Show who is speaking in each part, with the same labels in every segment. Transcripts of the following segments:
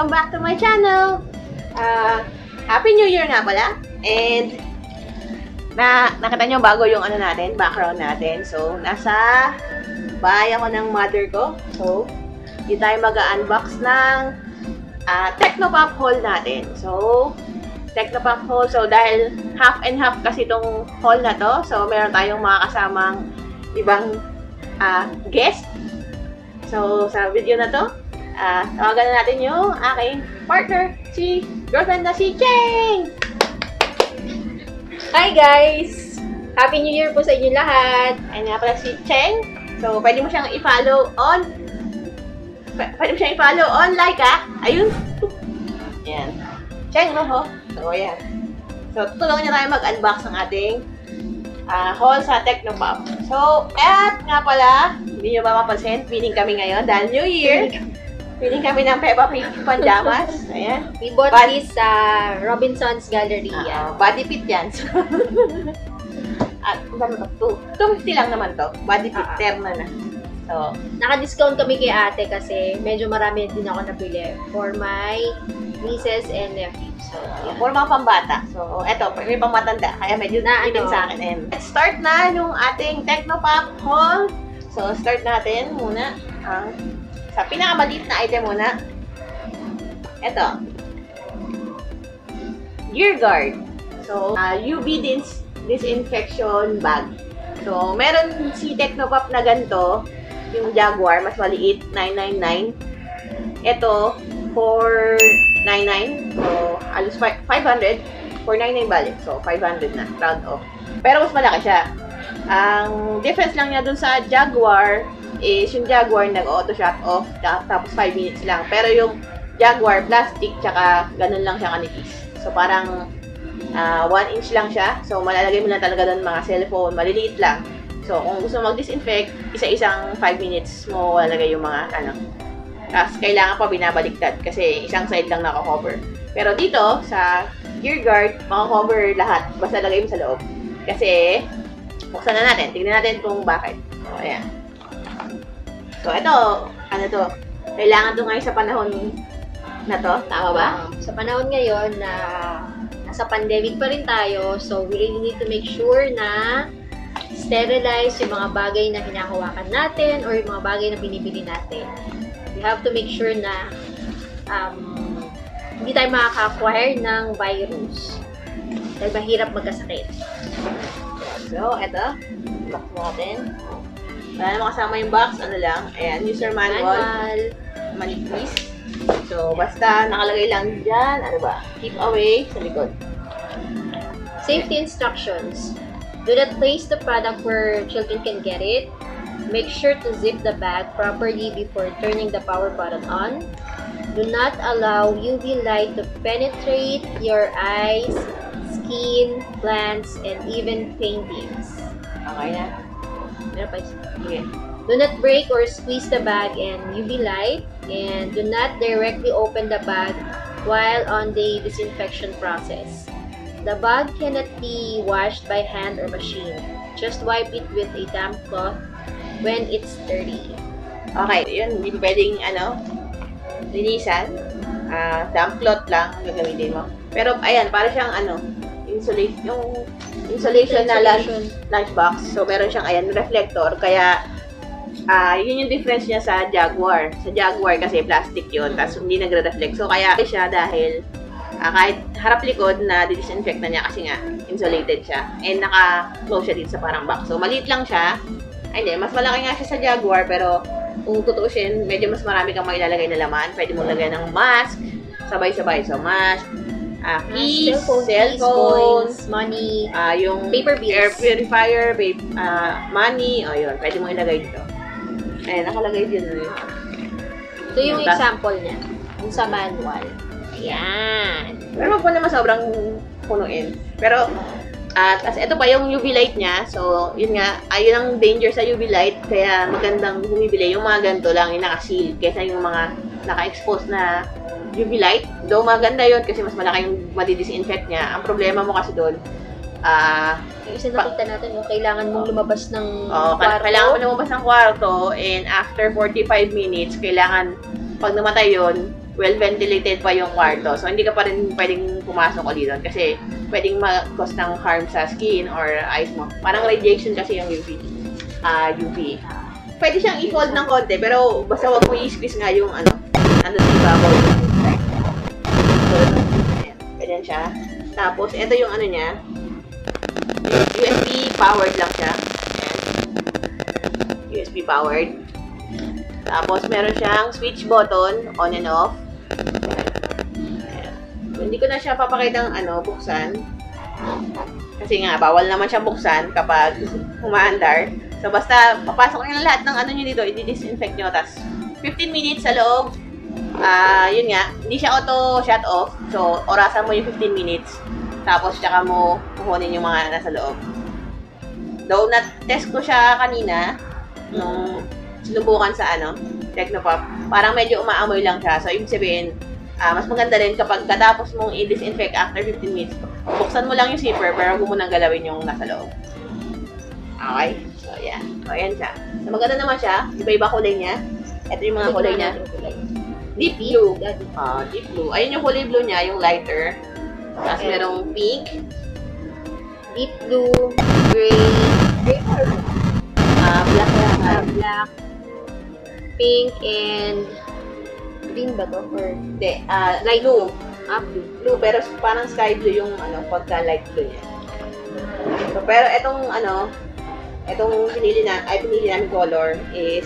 Speaker 1: Welcome back to my channel! Happy New Year nga pala! And nakita nyo bago yung ano natin, background natin. So, nasa bahay ako ng mother ko. So, hindi tayo mag-unbox ng Technopop haul natin. So, Technopop haul. So, dahil half and half kasi itong haul na to. So, meron tayong mga kasamang ibang guest. So, sa video na to, tawagan na natin yung aking partner, si girlfriend na si Cheng!
Speaker 2: Hi guys! Happy New Year po sa inyo lahat!
Speaker 1: Ayun nga pala si Cheng. So, pwede mo siyang i-follow on like Ayun. Ayan. Cheng, no? So, ayan. So, tutulungan niya tayo mag-unbox ng ating haul sa Technopop. So, at nga pala, hindi nyo ba mapansin, feeling kami ngayon dahil New Year. Feeling kami ng Peppa Pig panjamas. Ayan.
Speaker 2: We bought this sa Robinson's Gallery.
Speaker 1: Body fit yan. At ano to? 250 lang naman to. Body fit term na. So,
Speaker 2: naka-discount kami kay ate kasi medyo marami din ako napili for my nieces and nephews. So,
Speaker 1: yeah. For mga pambata. So, eto, may pangmatanda. Kaya medyo din sa akin. And let's start na yung ating Technopop haul. So, start natin muna sa pinakamaliit na item muna. Eto. Gear Guard. So, UV disinfection bag. So, meron si Technopop na ganito. Yung Jaguar, mas maliit, 999. Ito, 499. So, alos 500. 499 balik. So, 500 na. Round off. Pero mas malaki siya. Ang difference lang niya dun sa Jaguar is yung Jaguar nag-auto shut off tapos 5 minutes lang. Pero yung Jaguar plastic tsaka ganun lang siya kanipis. So, parang 1 inch lang siya. So, malalagay mo lang talaga dun mga cellphone. Maliliit lang. So, kung gusto mo mag-disinfect, isa-isang 5 minutes mo lalagay yung mga tapos, kailangan pa binabaliktad kasi isang side lang naka-cover. Pero dito, sa Gear Guard, maka-cover lahat. Basta lagay mo sa loob. Kasi, buksan na natin. Tignan natin kung bakit. So, ayan. So, ito, ano to? Kailangan to ngayon sa panahon na to. Tama ba?
Speaker 2: Sa panahon ngayon na nasa pandemic pa rin tayo, so we really need to make sure na sterilize yung mga bagay na hinahawakan natin or yung mga bagay na binibili natin. We have to make sure na hindi tayo makaka-acquire ng virus dahil mahirap magkasakit.
Speaker 1: So, eto. Box natin. Wala naman kasama yung box. Ano lang. Ayan, user manual. Manipis. So, basta nakalagay lang dyan. Ano ba? Keep away sa likod.
Speaker 2: Safety instructions. Do not place the product where children can get it. Make sure to zip the bag properly before turning the power button on. Do not allow UV light to penetrate your eyes, skin, plants, and even paintings.
Speaker 1: Okay na?
Speaker 2: Meron pa isa. Okay. Do not break or squeeze the bag in UV light, and do not directly open the bag while on the disinfection process. The bag cannot be washed by hand or machine. Just wipe it with a damp cloth when it's dirty. Okay, yun. Hindi pwedeng,
Speaker 1: linisan. Damp cloth lang ang gagamitin mo. Pero, ayan, para siyang, insulation na lunchbox. So, meron siyang, reflector. Kaya, yun yung difference niya sa Jaguar. Sa Jaguar kasi plastic yun. Tapos, hindi nagre-reflect. So, kaya siya dahil kahit harap-likod na disinfect na niya kasi nga insulated siya. And naka-close siya dito sa parang box. So, maliit lang siya. Ay, hindi. Mas malaki nga siya sa Jaguar. Pero, kung tutuusin, medyo mas marami kang mailalagay na laman. Pwede mong lagay ng mask. Sabay-sabay. So, mask. Keys, cellphones,
Speaker 2: money,
Speaker 1: yung
Speaker 2: paper bills,
Speaker 1: air purifier, money, yun, pwede mo ilagay dito. Ayan, nakalagay dito.
Speaker 2: Ito yung example niya, yung sa manual. Ayan.
Speaker 1: Pero wag po naman sobrang punuin. Pero, tas ito pa yung UV light niya. So, yun nga, ayun ang danger sa UV light. Kaya magandang bumibili yung mga ganito lang, yung naka-seal. Kesa yung mga naka-expose na UV light. Though maganda yun kasi mas malaki yung madidisinfect niya. Ang problema mo kasi doon,
Speaker 2: yung isa nakita natin, kailangan mong lumabas ng kwarto.
Speaker 1: Kailangan mo lumabas ng kwarto and after 45 minutes, kailangan, pag namatay yun, well ventilated pa yung kwarto. So, hindi ka pa rin pwedeng pumasok ulit doon kasi pwedeng mag-cause ng harm sa skin or eyes mo. Parang radiation kasi yung UV. Pwede siyang i-fold ng konti, pero basta wag mo i-squeeze nga yung ano sa ibabaw. So, ayan. Ganyan siya. Tapos, ito yung ano niya. USB powered lang siya. Ayan. USB powered. Tapos, meron siyang switch button, on and off. Ayan. Hindi ko na siya papakita ng buksan. Kasi nga, bawal naman siya buksan kapag umaandar. So, basta, papasok nyo lahat ng nyo dito, i-disinfect nyo. Tapos, 15 minutes sa loob. Yun nga, hindi siya auto shut off. So, orasan mo yung 15 minutes. Tapos, tsaka mo kukunin yung mga nasa loob. Though, na-test ko siya kanina, nung sinubukan sa Technopop, parang medyo umaamoy lang siya. So, ibig sabihin, mas maganda rin kapag katapos mong i-disinfect after 15 minutes, buksan mo lang yung zipper, pero huwag mo nang galawin yung nasa loob. Okay? So, yan. So, ayan siya. So, maganda naman siya. Iba-iba kulay niya. Ito yung mga kulay niya. Deep blue. Deep blue. Ayun yung kulay blue niya, yung lighter. Tapos merong pink.
Speaker 2: Deep blue, gray, black, pink, and green ba to? Or
Speaker 1: hindi, light blue.
Speaker 2: Blue.
Speaker 1: Blue, pero parang sky blue yung pagka light blue niya. So, pero itong pinili namin color is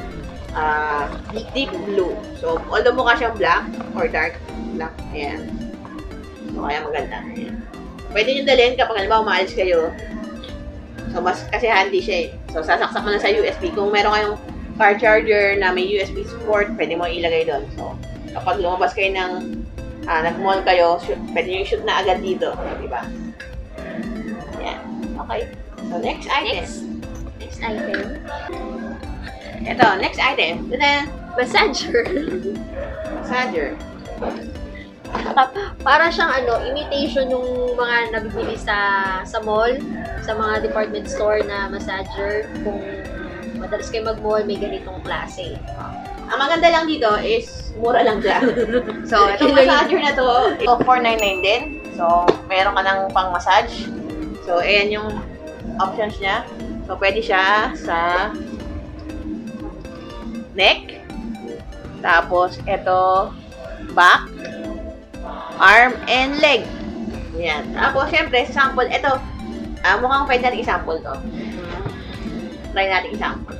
Speaker 1: deep blue. So, although mukha siyang black or dark black, ayan. So, kaya maganda. Ayan. Pwede nyo dalhin kapag halimbawa umaalis kayo. So, kasi handy siya eh. So, sasaksak mo na sa USB. Kung meron kayong car charger na may USB support, pwede mo ilagay doon. So, kapag lumabas kayo nag-mall kayo, pwede nyo i-shoot na agad dito. Diba? Ayan. Okay. So, next item.
Speaker 2: Next item.
Speaker 1: Ito, next item.
Speaker 2: Massager.
Speaker 1: Massager.
Speaker 2: Para siyang imitation yung mga nabibili sa mall, sa mga department store na massager. Kung madalas kayo mag-mall, may ganitong klase.
Speaker 1: Ang maganda lang dito is mura lang siya. So, itong massager na to, ito $499 din. So, meron ka ng pang-massage. So, ayan yung options niya. So, pwede siya sa neck. Tapos, ito back, arm, and leg. Ayan. Tapos, syempre, sa sample, ito, mukhang pwede natin i-sample to. Try natin i-sample.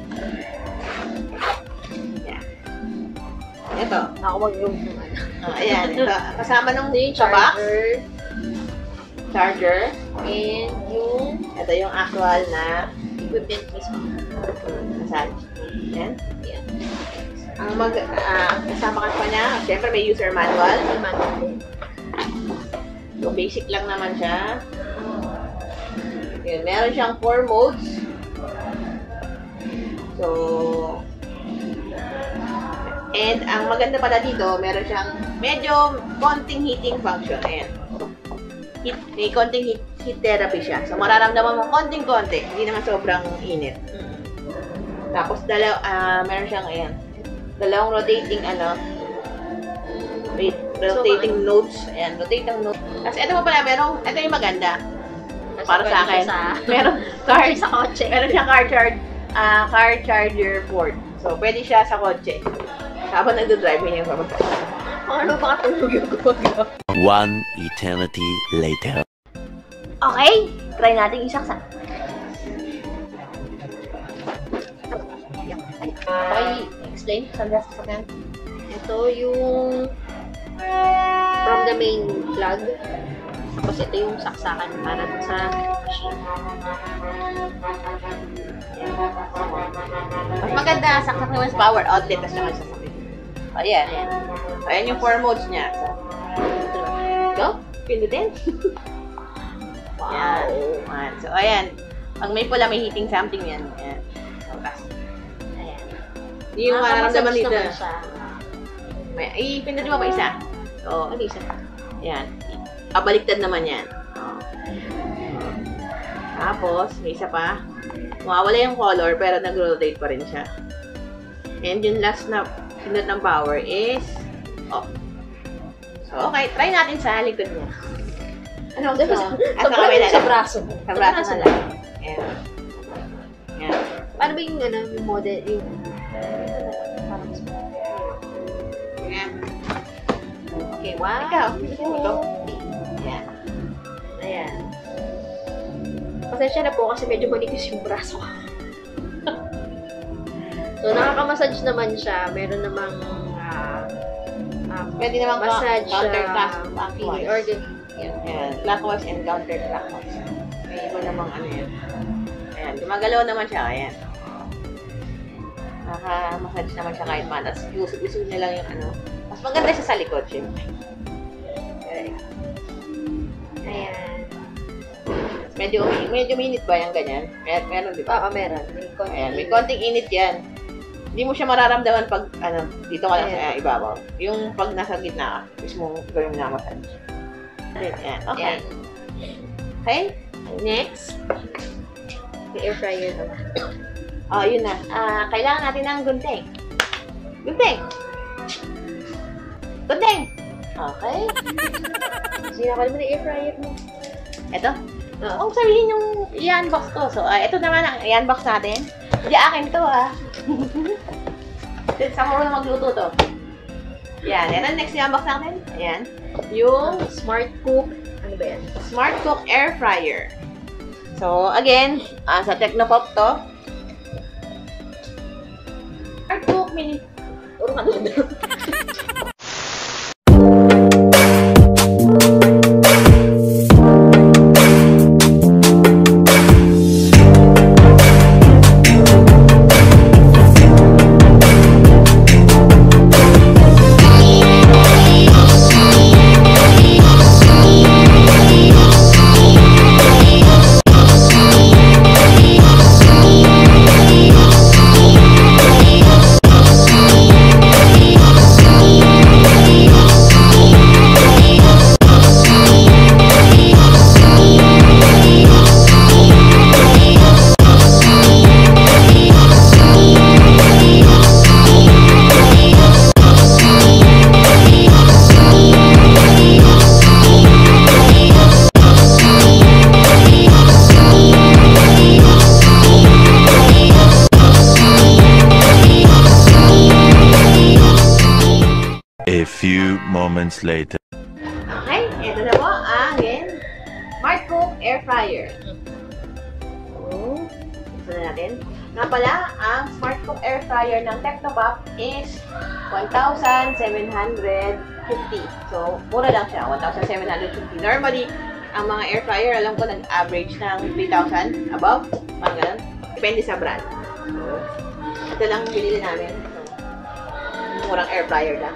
Speaker 1: Ayan. Ito.
Speaker 2: Ako mag-yung
Speaker 1: Ayan. Ito. Kasama nung
Speaker 2: charger.
Speaker 1: Charger.
Speaker 2: And yung
Speaker 1: Ito yung actual na
Speaker 2: equipment mismo.
Speaker 1: massage. Ayan.
Speaker 2: Yan.
Speaker 1: Ang kasama ka pa niya, syempre may user manual. So, basic lang naman siya. Ayan, meron siyang 4 modes. So, and ang maganda pala dito, meron siyang medyo konting heating function. Ayan. May konting heat therapy siya. So, mararamdaman mo konting-konti. Hindi naman sobrang init. Tapos, meron siyang, ayan, dalawang rotating, rotating notes. Ayan, rotating notes. Tapos, ito pa pala, ito yung maganda. Para sa akin. Meron
Speaker 2: sa kotse.
Speaker 1: Meron siyang car charger port. So, pwede siya sa kotse. Habang nagdo-drive, yun yung bababa.
Speaker 2: Ano ba katulog yung gumagawa?
Speaker 3: One eternity later.
Speaker 1: Okay, try natin isaksak.
Speaker 2: Okay, explain.
Speaker 1: Saan na sasakyan?
Speaker 2: Ito yung from the main plug. Tapos ito yung saksakan para sa machine.
Speaker 1: Mas maganda, saksak naman sa power outlet tapos naman sasakyan. Ayan. Ayan yung 4 modes niya. So, go. Pindutin. Wow. Ayan. So, ayan. Pag may pula, may heating something yan. Ayan. So, ayan. Hindi yung mararamdaman dito. Pindutin mo pa isa. So,
Speaker 2: isa.
Speaker 1: Ayan. Baliktad naman yan. Tapos, may isa pa. Mawawala yung color, pero nag-rotate pa rin siya. And yung last na pindot ng power is off. So, okay. Try natin sa likod niya. Ano gusto mo?
Speaker 2: Sa braso.
Speaker 1: Sa braso na lang. Ayan. Ayan.
Speaker 2: Paano ba yung, yung model, yung, parang mas
Speaker 1: Ayan.
Speaker 2: Okay, one,
Speaker 1: Ikaw,
Speaker 2: two,
Speaker 1: Ayan.
Speaker 2: ayan. Pasensya na po kasi medyo manipis yung braso ko. So, nakaka-massage naman siya. Meron namang
Speaker 1: Pwede naman
Speaker 2: massage
Speaker 1: counter-clockwise.
Speaker 2: or
Speaker 1: Ayan. Clockwise and counter-clockwise. May iba namang ano yan. Ayan. Gumagalaw naman siya. Ayan. Nakaka-massage naman siya kahit man. Tapos usog niya lang yung ano. Mas maganda siya sa likod, syempre. Ayan.
Speaker 2: ayan.
Speaker 1: Medyo minute ba yung ganyan? Meron, di ba?
Speaker 2: Oo, meron.
Speaker 1: Ayan, may konting init yan. Hindi mo siya mararamdaman pag, dito ka lang sa ibabaw. Yung pag nasa gitna ka, mismo gawin na massage. Ayan, okay.
Speaker 2: Ayan.
Speaker 1: Okay?
Speaker 2: Next, yung air fryer naman.
Speaker 1: Oh, yun na. Kailangan natin ng gunting. Gunting! Gunting! Okay.
Speaker 2: Sinakal mo na air fryer mo.
Speaker 1: Ito.
Speaker 2: Oo.
Speaker 1: Kung sabihin yung i-unbox ko. So, ito naman ang i-unbox natin. Hindi akin to, Saan mo na magluto to? Yan. Yan ang next i-unbox natin. Ayan. Yung
Speaker 2: Smart Cook. Ano ba yan?
Speaker 1: Smart Cook Air Fryer. So, again, sa Technopop to. Smart Cook Mini... Puro ka doon.
Speaker 3: A few moments later.
Speaker 1: Okay, ito na po ang Smart Cook Air Fryer. So, ito na natin. Nga pala, ang Smart Cook Air Fryer ng Technopop is 1,750. So, mura lang siya, 1,750. Normally, ang mga air fryer, alam ko, nag-average ng 3,000 above. Parang ganun. Depende sa brand. So, ito lang binili namin. So, murang air fryer lang.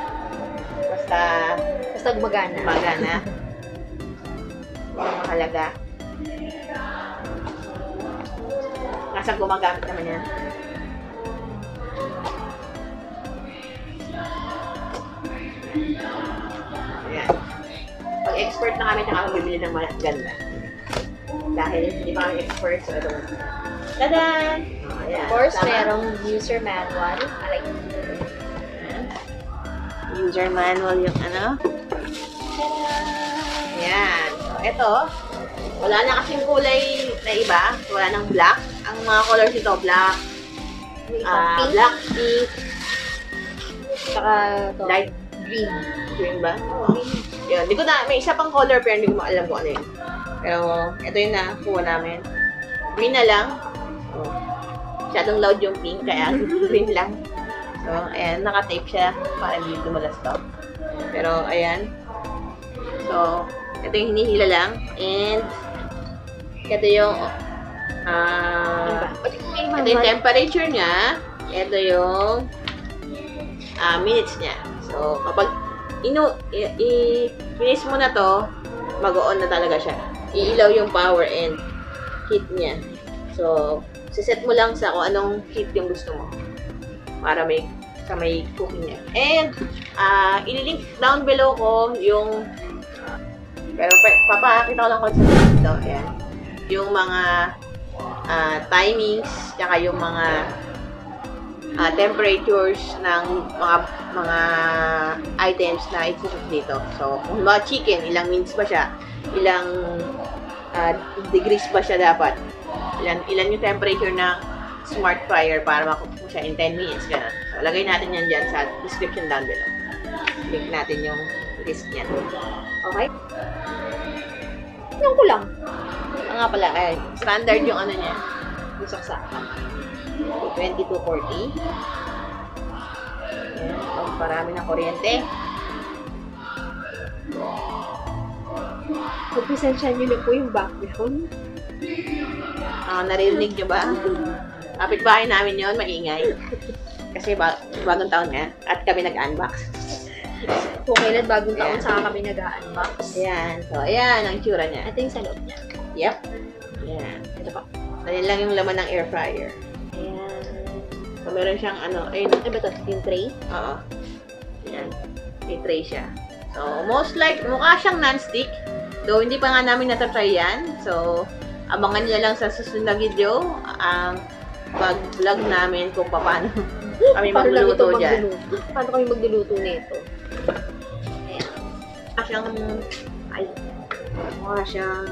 Speaker 2: Basta gumagana.
Speaker 1: Gumagana. Mahalaga. Nasa gumagamit naman yan. Ayan. Pag expert na kami, tsaka bibili ng ganda. Dahil hindi pa kami expert, so ito. Tadan!
Speaker 2: Of course, merong user manual. I like
Speaker 1: user manual yung ano. Ayan. So, ito. Wala na kasing kulay na iba. Wala nang black. Ang mga colors ito, black,
Speaker 2: pink,
Speaker 1: black, pink,
Speaker 2: saka to,
Speaker 1: light
Speaker 2: green.
Speaker 1: green ba? Yun. Hindi ko na, may isa pang color pero hindi ko alam kung ano yun. Pero, ito yung nakuha namin. Green na lang. So, masyadong loud yung pink, kaya green lang. So, ayan, naka-tape siya para hindi dumalas to. Pero, ayan. So, ito yung hinihila lang. And, ito yung, ito yung temperature niya. Ito yung, minutes niya. So, kapag, finish mo na to, mag-on na talaga siya. Iilaw yung power and heat niya. So, siset mo lang sa kung anong heat yung gusto mo. Para may cooking niya. And, ililink down below ko yung pero papakita ko lang kung sa dito. Ayan. Yung mga timings, tsaka yung mga temperatures ng mga items na isusunod dito. So, kung mga chicken, ilang minutes ba siya? Ilang degrees ba siya dapat? Ilan yung temperature ng smart fryer para makuha siya in 10 minutes. Ganun. So, lagay natin yan dyan sa description down below. Link natin yung list niyan. Okay?
Speaker 2: Yung ko lang.
Speaker 1: Nga pala, standard yung ano niya. Yung saksakan. 2240. Ayan. Oh, parami ng kuryente.
Speaker 2: Pagpasensya nyo na po yung background.
Speaker 1: Naririnig nyo ba? Kapitbahay namin yon, maingay. Kasi bagong taon nga. At kami nag-unbox.
Speaker 2: Kung kailan bagong taon,
Speaker 1: Ayan.
Speaker 2: saka kami nag-unbox.
Speaker 1: Ayan. So, ayan ang tsura niya.
Speaker 2: Ito yung sa loob niya.
Speaker 1: Yep. Ayan.
Speaker 2: Ito pa.
Speaker 1: Dali lang yung laman ng air fryer.
Speaker 2: Ayan.
Speaker 1: So, meron siyang ayun.
Speaker 2: Ano ba ito? Yung tray?
Speaker 1: Oo. Ayan. May tray siya. So, most like, mukha siyang non-stick. Though, hindi pa nga namin natatry yan. So, abangan niyo lang sa susunod na video ang pag-vlog namin kung paano kami magluluto dyan.
Speaker 2: Paano kami magluluto nito?
Speaker 1: Mukha siyang, mukha siyang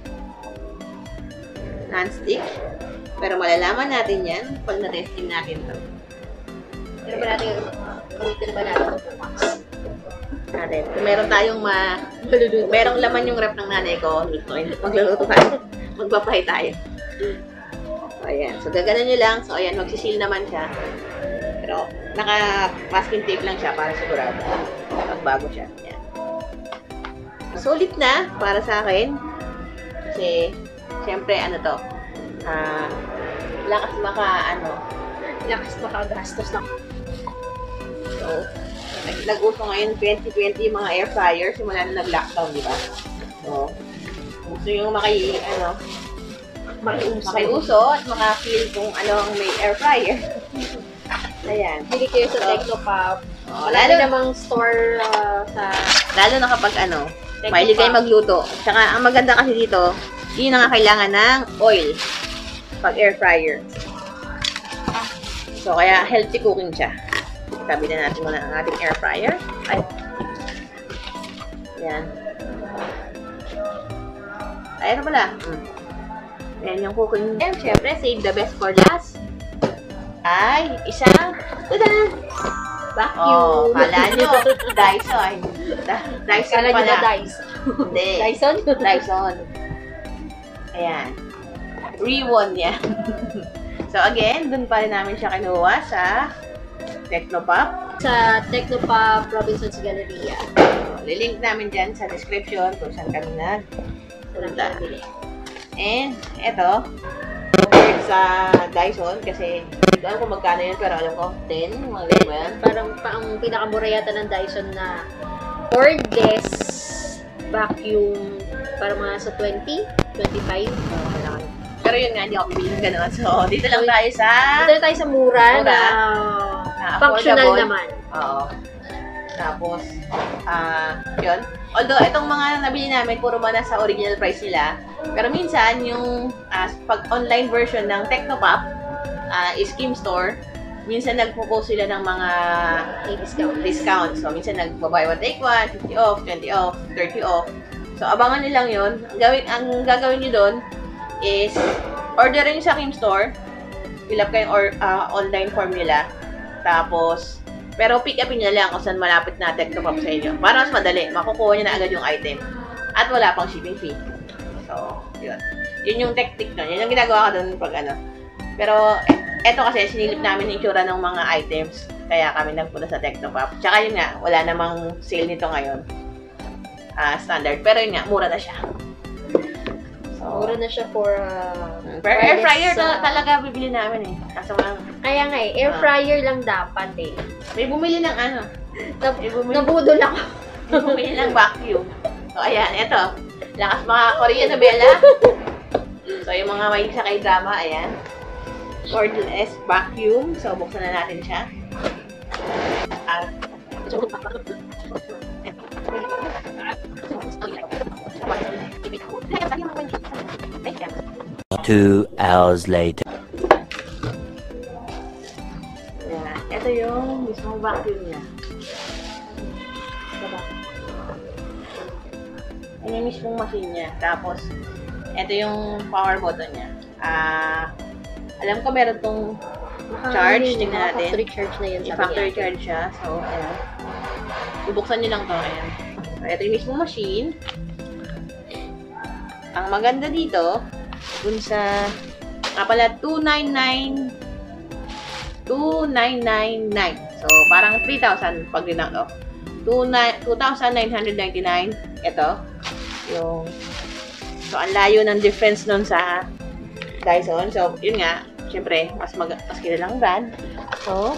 Speaker 1: non-stick. Pero malalaman natin yan pag na-testing natin ito.
Speaker 2: Pero ba natin, gamitin ba natin ito bukas?
Speaker 1: Natin. Kung meron tayong kung merong laman yung rep ng nanay ko, magluluto tayo. Magpa-fry tayo. So, ayan. So, gaganan nyo lang. So, ayan, magsisil naman siya. Pero, naka-masking tape lang siya para sigurado. Pagbago siya. Ayan. Sulit na para sa akin. Kasi, syempre, ano to, lakas
Speaker 2: Lakas makagastos na.
Speaker 1: So, nag-uso ngayon 2020 yung mga air fryer simula na nag-lockdown, di ba? So, gusto yung makiuso at maka-feel kung ano ang may air fryer. Ayan.
Speaker 2: Bili kayo sa Technopop.
Speaker 1: Oh,
Speaker 2: Wala rin namang store
Speaker 1: lalo na kapag mahilig kayo magluto. Tsaka, ang maganda kasi dito, yun na nga kailangan ng oil pag air fryer. So, kaya healthy cooking siya. Tabi na natin muna ang ating air fryer. Ay. Ayan. Ayan na pala. Ayan yung cooking. And syempre, save the best for last. Ay, isang tada!
Speaker 2: vacuum.
Speaker 1: Oh, kala nyo, Dyson. Dyson
Speaker 2: Kala nyo
Speaker 1: pala.
Speaker 2: ba Dyson?
Speaker 1: Hindi.
Speaker 2: Dyson?
Speaker 1: Dyson. Ayan. Rewon yan. So again, dun pa rin namin siya kinuha sa Technopop.
Speaker 2: Sa Technopop Robinson's Galleria.
Speaker 1: Lilink namin dyan sa description kung saan kami nagpunta. And, eto, compared sa Dyson, kasi hindi ko alam kung magkano yun, pero alam ko, 10, mga ganyan ba yan?
Speaker 2: Parang ang pinakamura yata ng Dyson na cordless vacuum, parang mga sa 20, 25.
Speaker 1: Pero yun nga, hindi ako bibili ng gano'n. So, dito lang tayo sa...
Speaker 2: Dito na tayo sa mura na functional
Speaker 1: affordable
Speaker 2: naman.
Speaker 1: Oo. Tapos, yun. Although, itong mga nabili namin, puro man sa original price nila. Pero minsan, yung pag online version ng Technopop, is Kim Store, minsan nagpo-post sila ng mga discount. So, minsan nagbabuy one take one, 50 off, 20 off, 30 off. So, abangan nyo lang yun. Ang gagawin nyo doon is, orderin nyo sa Kim Store, fill up kayong online form nila. Tapos, pero pick upin nyo lang kung saan malapit na Technopop sa inyo. Para mas madali, makukuha nyo na agad yung item. At wala pang shipping fee. So, yun. Yun yung technique nun. Yun yung ginagawa ko dun pag Pero, eto kasi, sinilip namin yung itsura ng mga items. Kaya kami nagpunta sa Technopop. Tsaka yun nga, wala namang sale nito ngayon. Standard. Pero yun nga, mura na siya. So,
Speaker 2: Mura na siya for...
Speaker 1: pero air fryer talaga bibili namin eh. Kaso lang,
Speaker 2: Kaya nga air fryer lang dapat eh.
Speaker 1: may bumili ng
Speaker 2: Nabudol ako.
Speaker 1: may bumili ng vacuum. So, ayan, eto. Lakas mga Korean novela. So, yung mga mahilig sa K-drama, ayan. Cordless vacuum. So, buksan na natin siya.
Speaker 3: 2 hours later.
Speaker 1: Ayan. yung vacuum niya.
Speaker 2: Diba?
Speaker 1: Yan yung mismong machine niya. Tapos, ito yung power button niya. Alam ko meron tong charge. Tingnan natin.
Speaker 2: Factory charge na yun.
Speaker 1: Factory charge siya. So, ayan. Bubuksan nyo lang to. Ayan. So, ito yung mismong machine. Ang maganda dito, dun sa, pala, 299.99. So, parang 3,000 pag dinang to. 2,999. Ito. Yung, so, ang layo ng difference nun sa Dyson. So, yun nga. Siyempre, mas kilalang brand. So,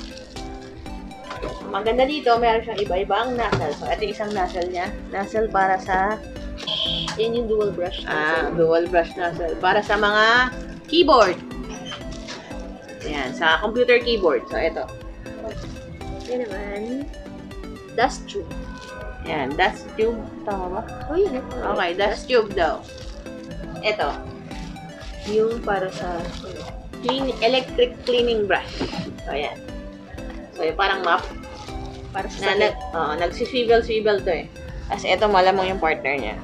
Speaker 1: maganda dito, meron siyang iba-ibang nozzle. So, ito yung isang nozzle niya. Nozzle para sa
Speaker 2: Yan yung dual brush.
Speaker 1: dual brush nozzle. Para sa mga keyboard. Ayan, sa computer keyboard. So, ito.
Speaker 2: Yan naman. Dust tube.
Speaker 1: Ayan, dust tube. Tama ba?
Speaker 2: Oh, yun.
Speaker 1: Okay, dust tube daw. Ito.
Speaker 2: Yung para sa
Speaker 1: Electric cleaning brush. So, ayan. So, yung parang map.
Speaker 2: para sa sakit.
Speaker 1: Nagsiswivel-swivel to eh. Kasi ito, malamang yung partner niya.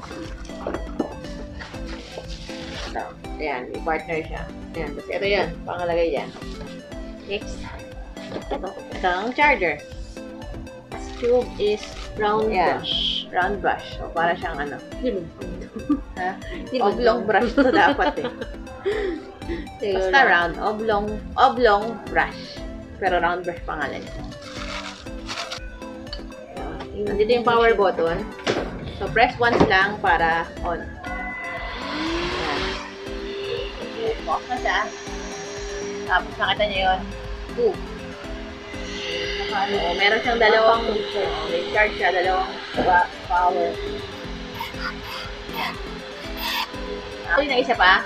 Speaker 1: So, ayan, yung partner siya. Ayan, tapos ito yan, pangalagay dyan. Next. Ito ang charger. This tube is
Speaker 2: Round
Speaker 1: ayan,
Speaker 2: brush.
Speaker 1: round brush. So, para siyang ano. Ha?
Speaker 2: Diba?
Speaker 1: Oblong brush to dapat eh. Basta round. Oblong brush. Pero round brush pangalan niya. Nandito yung power button. So, press once lang para on. Ayan. Box na siya. Tapos nakita niyo yun. 2. Meron siyang dalawang may charge siya, dalawang power. Ito yung isa pa.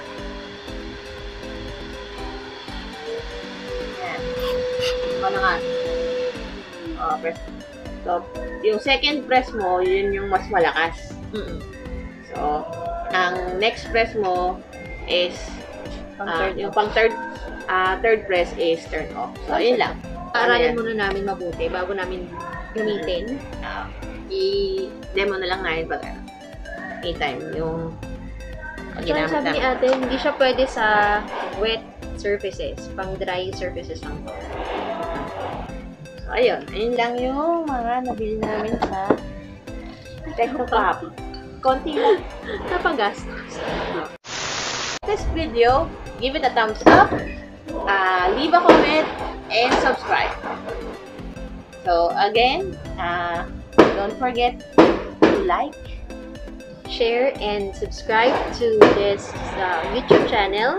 Speaker 1: Ayan. Ano nga? Press. So, yung second press mo, yun yung mas malakas. So, ang next press mo is yung pang third press is turn off. So, yun lang.
Speaker 2: Paaralan muna namin mabuti bago namin gamitin.
Speaker 1: I-demo na lang namin pag anytime yung pag
Speaker 2: So,
Speaker 1: ginamit
Speaker 2: sabi ni
Speaker 1: namin.
Speaker 2: ate, hindi siya pwede sa wet surfaces. Pang dry surfaces lang to.
Speaker 1: So, ayun. Ayun lang yung mga nabili namin sa Technopop. Konti lang.
Speaker 2: Napagastos.
Speaker 1: This video, give it a thumbs up, leave a comment, and subscribe. So, again, don't forget to like,
Speaker 2: Share and subscribe to this YouTube channel.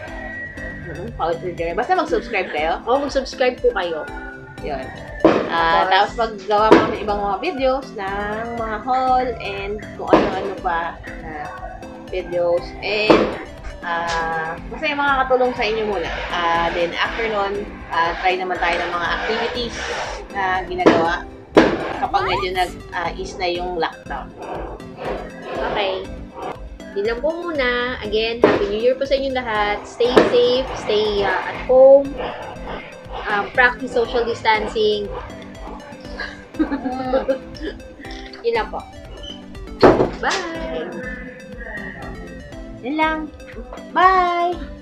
Speaker 1: Basta mag-subscribe kayo.
Speaker 2: O mag-subscribe po kayo.
Speaker 1: Yun. Tapos maggawa pa ng ibang mga videos ng mga haul and kung ano-ano pa na videos. And basta yung mga katulong sa inyo muna. Then after nun, try naman tayo ng mga activities na ginagawa kapag medyo nag-ease na yung lockdown.
Speaker 2: Okay. Yun lang po muna. Again, Happy New Year po sa inyong lahat. Stay safe, stay at home. Practice social distancing. Yun lang po. Bye!
Speaker 1: Yun lang. Bye!